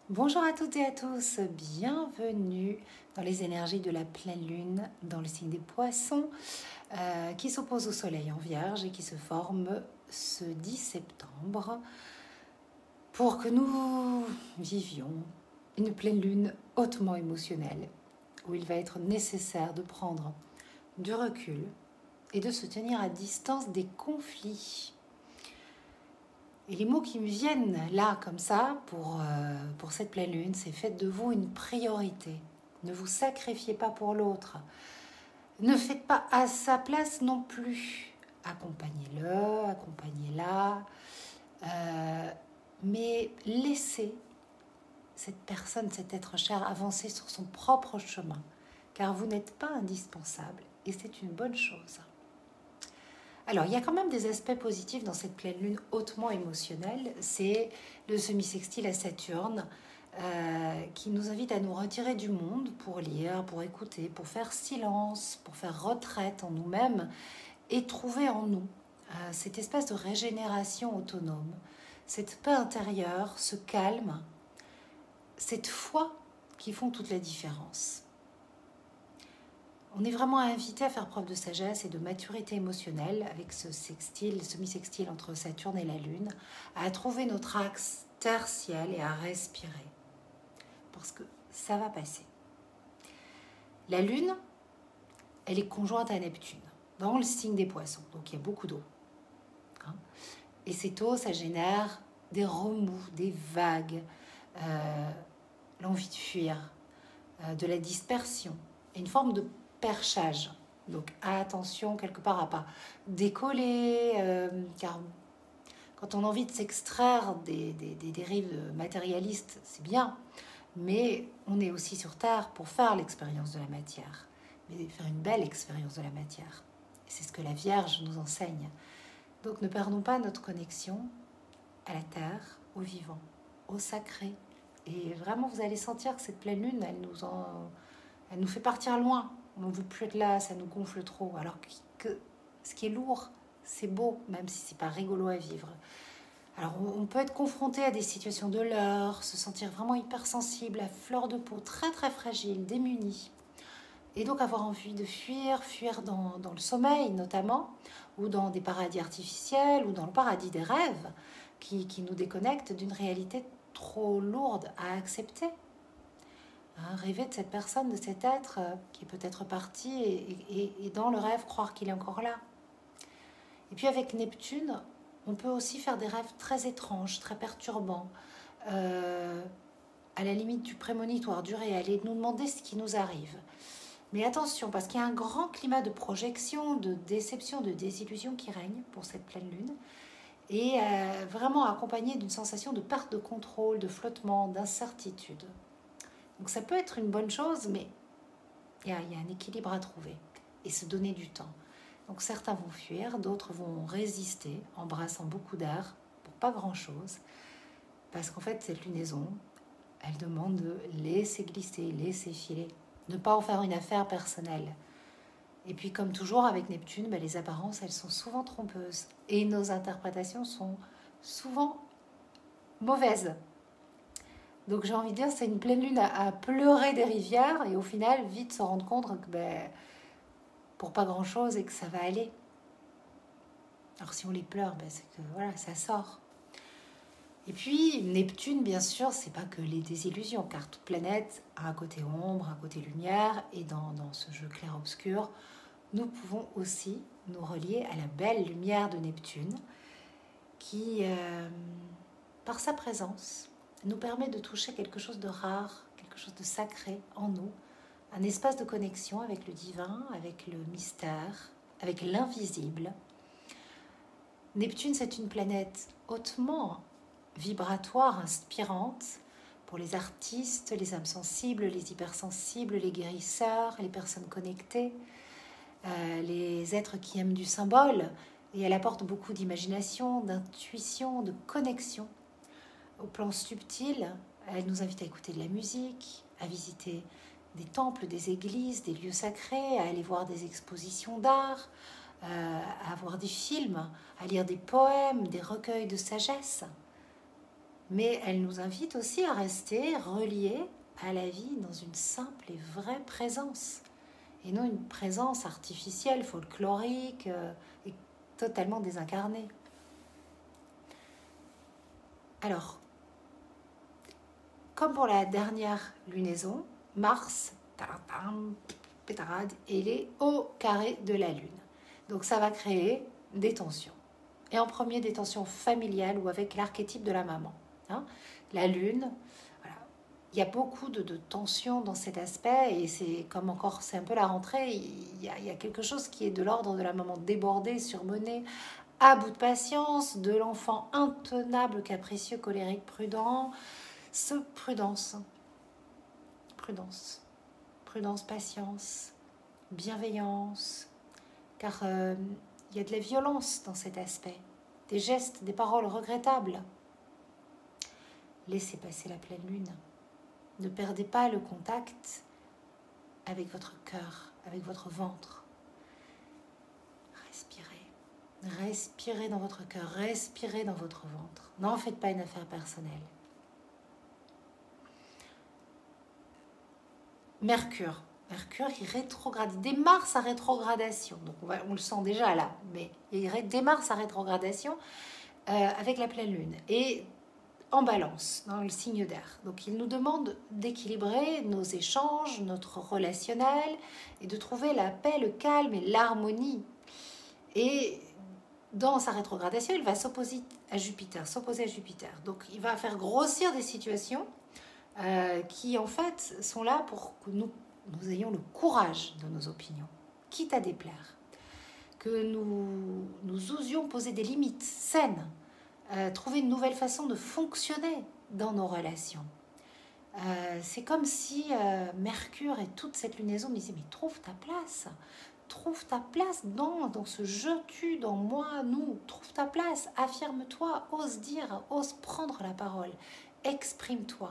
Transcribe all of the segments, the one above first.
Bonjour à toutes et à tous, bienvenue dans les énergies de la pleine lune, dans le signe des poissons, qui s'oppose au soleil en vierge et qui se forme ce 10 septembre pour que nous vivions une pleine lune hautement émotionnelle, où il va être nécessaire de prendre du recul et de se tenir à distance des conflits. Et les mots qui me viennent là, comme ça, pour cette pleine lune, c'est faites de vous une priorité. Ne vous sacrifiez pas pour l'autre. Ne faites pas à sa place non plus. Accompagnez-le, accompagnez-la. Mais laissez cette personne, cet être cher, avancer sur son propre chemin. Car vous n'êtes pas indispensable. Et c'est une bonne chose. Alors, il y a quand même des aspects positifs dans cette pleine lune hautement émotionnelle. C'est le semi-sextile à Saturne qui nous invite à nous retirer du monde pour lire, pour écouter, pour faire silence, pour faire retraite en nous-mêmes et trouver en nous cette espèce de régénération autonome, cette paix intérieure, ce calme, cette foi qui font toute la différence. On est vraiment invité à faire preuve de sagesse et de maturité émotionnelle avec ce sextile, semi-sextile entre Saturne et la Lune, à trouver notre axe terre-ciel et à respirer. Parce que ça va passer. La Lune, elle est conjointe à Neptune, dans le signe des poissons, donc il y a beaucoup d'eau. Et cette eau, ça génère des remous, des vagues, l'envie de fuir, de la dispersion, et une forme de perchage. Donc attention quelque part à pas décoller, car quand on a envie de s'extraire des dérives matérialistes, c'est bien, mais on est aussi sur Terre pour faire l'expérience de la matière, mais faire une belle expérience de la matière. Et c'est ce que la Vierge nous enseigne. Donc ne perdons pas notre connexion à la Terre, au vivant, au sacré. Et vraiment, vous allez sentir que cette pleine lune, elle nous fait partir loin. On ne veut plus être là, ça nous gonfle trop. Alors que ce qui est lourd, c'est beau, même si c'est pas rigolo à vivre. Alors on peut être confronté à des situations de leurre, se sentir vraiment hypersensible, à fleur de peau, très très fragile, démuni. Et donc avoir envie de fuir dans le sommeil notamment, ou dans des paradis artificiels, ou dans le paradis des rêves, qui nous déconnectent d'une réalité trop lourde à accepter. Rêver de cette personne, de cet être qui est peut-être parti et dans le rêve croire qu'il est encore là. Et puis avec Neptune, on peut aussi faire des rêves très étranges, très perturbants, à la limite du prémonitoire, du réel, et de nous demander ce qui nous arrive. Mais attention, parce qu'il y a un grand climat de projection, de déception, de désillusion qui règne pour cette pleine lune, et vraiment accompagné d'une sensation de perte de contrôle, de flottement, d'incertitude. Donc ça peut être une bonne chose, mais il y a un équilibre à trouver et se donner du temps. Donc certains vont fuir, d'autres vont résister, embrassant beaucoup d'air pour pas grand-chose. Parce qu'en fait, cette lunaison, elle demande de laisser glisser, laisser filer, ne pas en faire une affaire personnelle. Et puis comme toujours avec Neptune, les apparences, elles sont souvent trompeuses. Et nos interprétations sont souvent mauvaises. Donc j'ai envie de dire, c'est une pleine lune à pleurer des rivières et au final, vite se rendre compte que pour pas grand-chose et que ça va aller. Alors si on les pleure, c'est que voilà, ça sort. Et puis Neptune, bien sûr, c'est pas que les désillusions, car toute planète a un côté ombre, un côté lumière, et dans ce jeu clair-obscur, nous pouvons aussi nous relier à la belle lumière de Neptune, qui, par sa présence, nous permet de toucher quelque chose de rare, quelque chose de sacré en nous, un espace de connexion avec le divin, avec le mystère, avec l'invisible. Neptune, c'est une planète hautement vibratoire, inspirante pour les artistes, les âmes sensibles, les hypersensibles, les guérisseurs, les personnes connectées, les êtres qui aiment du symbole. Et elle apporte beaucoup d'imagination, d'intuition, de connexion. Au plan subtil, elle nous invite à écouter de la musique, à visiter des temples, des églises, des lieux sacrés, à aller voir des expositions d'art, à voir des films, à lire des poèmes, des recueils de sagesse. mais elle nous invite aussi à rester reliés à la vie dans une simple et vraie présence, et non une présence artificielle, folklorique, et totalement désincarnée. Alors, comme pour la dernière lunaison, Mars, pétarade, il est au carré de la Lune. Donc ça va créer des tensions. Et en premier, des tensions familiales ou avec l'archétype de la maman. Hein. La Lune, voilà. Il y a beaucoup de tensions dans cet aspect, et c'est comme encore, c'est un peu la rentrée, il y a quelque chose qui est de l'ordre de la maman débordée, surmenée, à bout de patience, de l'enfant intenable, capricieux, colérique, prudent. Prudence, patience, bienveillance, car il y a de la violence dans cet aspect, des gestes, des paroles regrettables. Laissez passer la pleine lune. Ne perdez pas le contact avec votre cœur, avec votre ventre. Respirez dans votre cœur, respirez dans votre ventre. N'en faites pas une affaire personnelle. Mercure qui rétrograde, démarre sa rétrogradation. Donc on le sent déjà là, mais il démarre sa rétrogradation avec la pleine lune et en balance dans le signe d'air. Donc il nous demande d'équilibrer nos échanges, notre relationnel, et de trouver la paix, le calme et l'harmonie. Et dans sa rétrogradation, il va s'opposer à Jupiter. Donc il va faire grossir des situations qui en fait sont là pour que nous ayons le courage de nos opinions, quitte à déplaire, que nous osions poser des limites saines, trouver une nouvelle façon de fonctionner dans nos relations. C'est comme si Mercure et toute cette lunaison me disaient, mais trouve ta place dans ce je-tu, dans moi, nous, trouve ta place, affirme-toi, ose dire, ose prendre la parole, exprime-toi.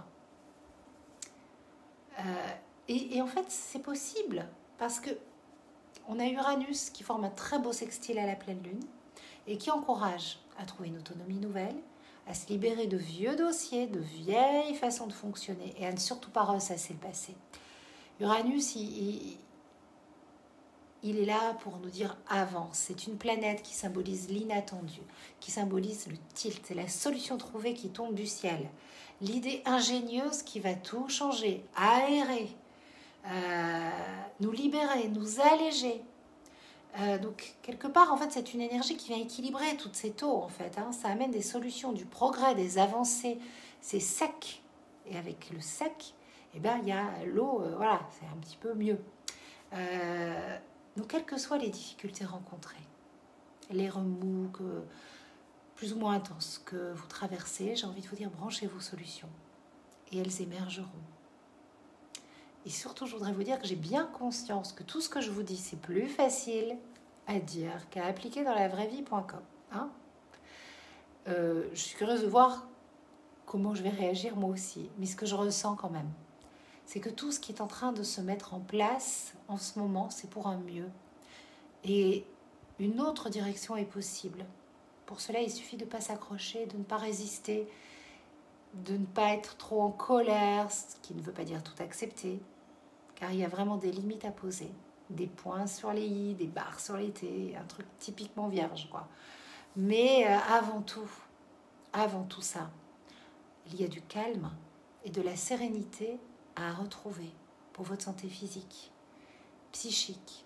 Et en fait, c'est possible parce que on a Uranus qui forme un très beau sextile à la pleine lune et qui encourage à trouver une autonomie nouvelle, à se libérer de vieux dossiers, de vieilles façons de fonctionner et à ne surtout pas ressasser le passé. Uranus, il est là pour nous dire avance. C'est une planète qui symbolise l'inattendu, qui symbolise le tilt, c'est la solution trouvée qui tombe du ciel. L'idée ingénieuse qui va tout changer, aérer, nous libérer, nous alléger. Donc, quelque part, en fait, c'est une énergie qui vient équilibrer toutes ces taux, en fait. Hein. Ça amène des solutions, du progrès, des avancées. C'est sec. Et avec le sec, eh ben, il y a l'eau, voilà, c'est un petit peu mieux. Donc, quelles que soient les difficultés rencontrées, les remous plus ou moins intenses que vous traversez, j'ai envie de vous dire, branchez vos solutions et elles émergeront. Et surtout, je voudrais vous dire que j'ai bien conscience que tout ce que je vous dis, c'est plus facile à dire qu'à appliquer dans la vraie vie.com. Hein, je suis curieuse de voir comment je vais réagir moi aussi. Mais ce que je ressens quand même, c'est que tout ce qui est en train de se mettre en place en ce moment, c'est pour un mieux. Et une autre direction est possible. Pour cela, il suffit de ne pas s'accrocher, de ne pas résister, de ne pas être trop en colère, ce qui ne veut pas dire tout accepter, car il y a vraiment des limites à poser, des points sur les i, des barres sur les t, un truc typiquement vierge, quoi. Mais avant tout ça, il y a du calme et de la sérénité à retrouver pour votre santé physique, psychique.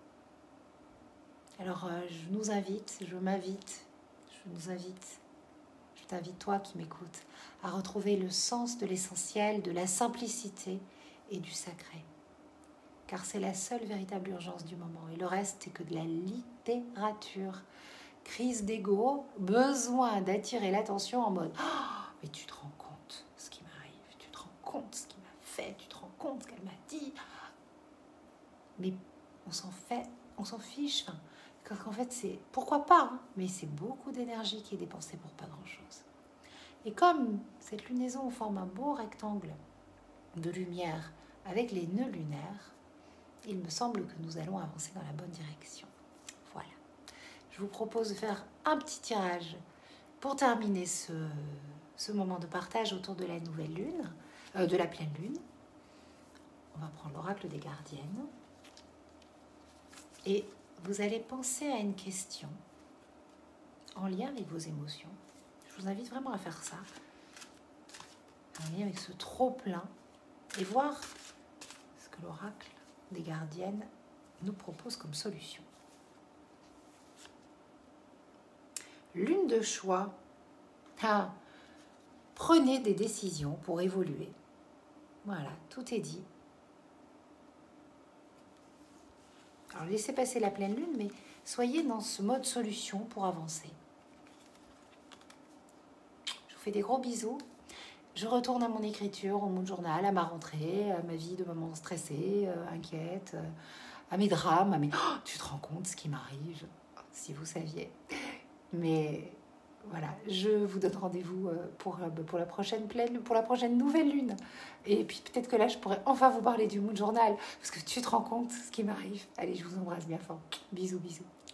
Alors, je nous invite, je t'invite, toi qui m'écoutes, à retrouver le sens de l'essentiel, de la simplicité et du sacré. Car c'est la seule véritable urgence du moment. Et le reste, c'est que de la littérature. Crise d'ego, besoin d'attirer l'attention en mode « Mais tu te rends compte ce qui m'arrive, tu te rends compte ce qu'il m'a fait, tu te rends compte ce qu'elle m'a dit. » Mais on s'en fiche. Enfin, parce qu'en fait, c'est pourquoi pas, hein, mais c'est beaucoup d'énergie qui est dépensée pour pas grand-chose. Et comme cette lunaison forme un beau rectangle de lumière avec les nœuds lunaires, il me semble que nous allons avancer dans la bonne direction. Voilà. Je vous propose de faire un petit tirage pour terminer ce ce moment de partage autour de la nouvelle lune, de la pleine lune. On va prendre l'oracle des gardiennes. Et vous allez penser à une question en lien avec vos émotions. Je vous invite vraiment à faire ça. En lien avec ce trop-plein. Et voir ce que l'oracle des gardiennes nous propose comme solution. Lune de choix. Ah, prenez des décisions pour évoluer. Voilà, tout est dit. Alors laissez passer la pleine lune, mais soyez dans ce mode solution pour avancer. Je vous fais des gros bisous. Je retourne à mon écriture, au mood journal, à ma rentrée, à ma vie de maman stressée, inquiète, à mes drames, à mes... Oh, tu te rends compte ce qui m'arrive, si vous saviez. Mais voilà, je vous donne rendez-vous pour la prochaine nouvelle lune. Et puis peut-être que là, je pourrais enfin vous parler du mood journal, parce que tu te rends compte ce qui m'arrive. Allez, je vous embrasse bien fort. Bisous, bisous.